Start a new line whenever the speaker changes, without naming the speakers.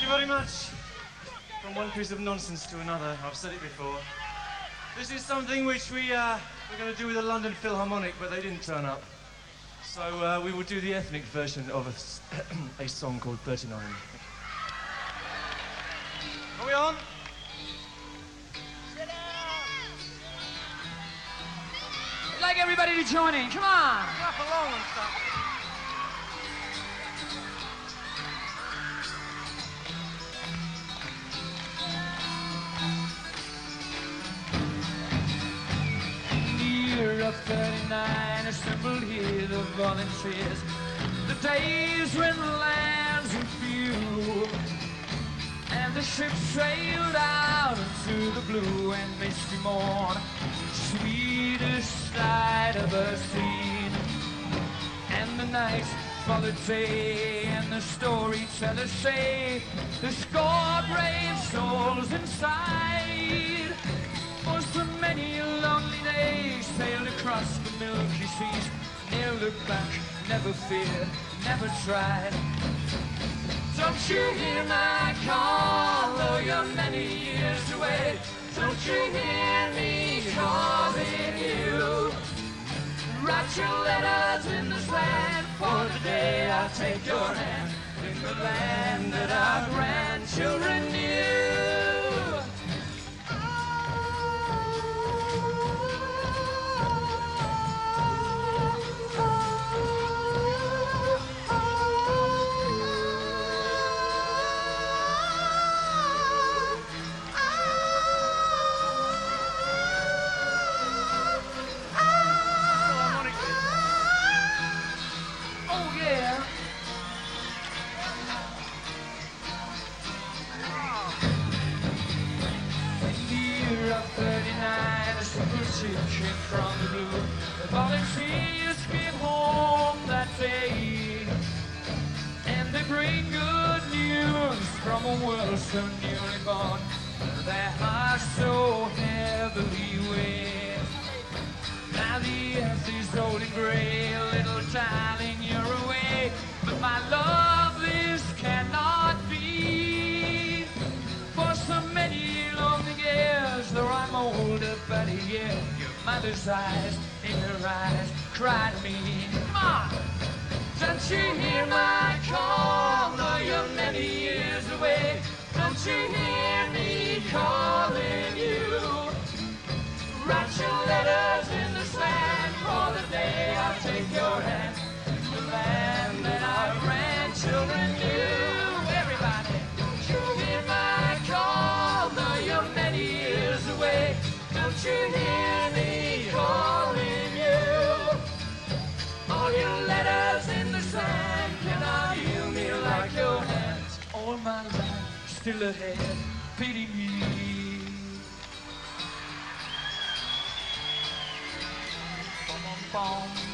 very much. From one piece of nonsense to another, I've said it before. This is something which we're going to do with the London Philharmonic, but they didn't turn up. So we will do the ethnic version of a song called 39. Are we on?
I'd like everybody to join in. Come on.
Clap along and stuff.
Year of 39, assembled here the volunteers. The days when the lands were few, and the ship sailed out into the blue and misty morn, sweetest sight I've ever seen. And the night followed day, and the storytellers say the score brave souls inside. For so many lonely days sailed across the milky seas, never looked back, never feared, never tried. Don't you hear my call, though you're many years away? Don't you hear me calling you? Write your letters in this land, for today I'll take your hand in the land that our grandchildren knew. Came from the blue. The volunteers came home that day, and they bring good news from a world so newly born. Their hearts so heavily weighed. Now the earth is old and gray, little darling, you're away, but my love, this cannot be. For so many lonely years, though I'm older, but yeah, your mother's eyes, in her eyes, cry to me. Come on! Don't you hear my call, though you're many years away? Don't you hear me calling you? Write your letters in the sand, for the day I'll take your hand, the land that our grandchildren knew. Everybody, don't you hear my call, though you're many years away? Don't you hear me calling you? All your letters in the sand cannot heal me like your hands. All my life still ahead, pity me. Bum, bum, bum.